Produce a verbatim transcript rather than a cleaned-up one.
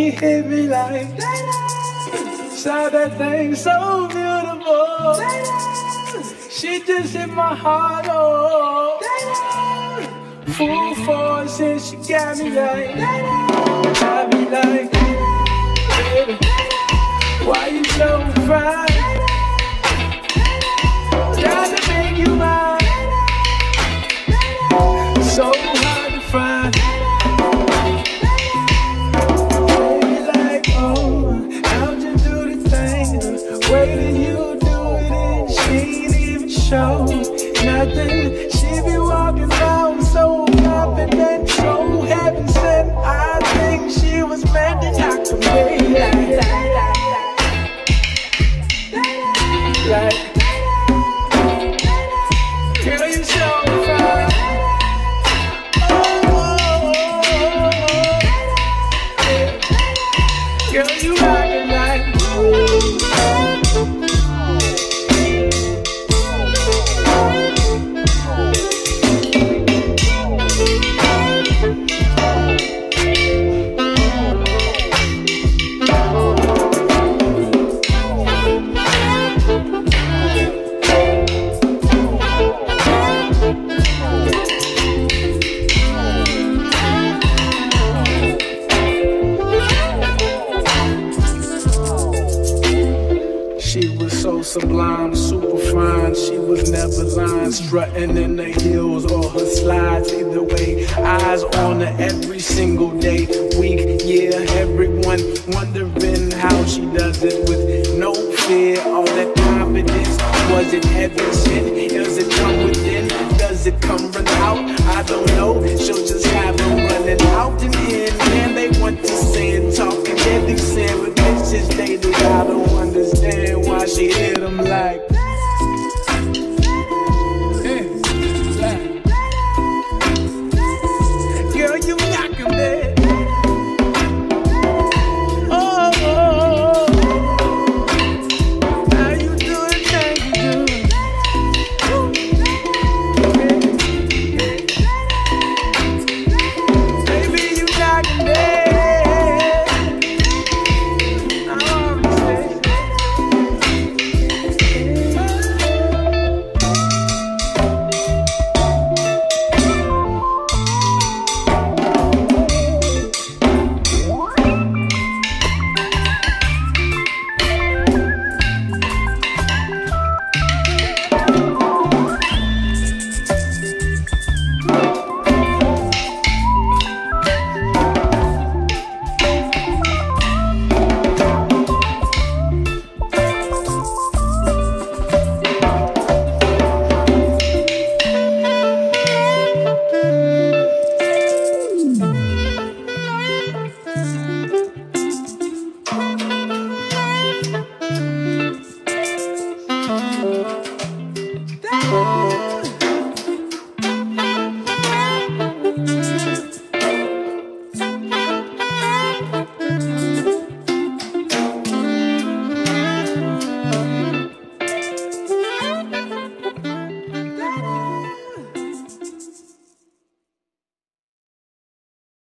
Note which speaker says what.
Speaker 1: she hit me like saw that thing so beautiful. She just hit my heart, oh. Full force and she got me like, I be like, baby, why you so fine? Gotta make you mine. So hard to find. Baby, like, oh, how'd you do the thing? The way that you do it, and she ain't even show nothing. She be walking around so confident, so heaven sent. I think she was meant to knock the way like that. Like, girl, you so fine. Girl, you rockin' like sublime, super fine. She was never lying, strutting in the heels or her slides. Either way, eyes on her every single day, week, year. Everyone wondering how she does it with no fear. All that confidence, was it heaven sent? Does it come within? Does it come run out? I don't know. She'll just have them running out and in. And they want to say and talk and get these saying, but bitches they do. I don't understand why she hit them like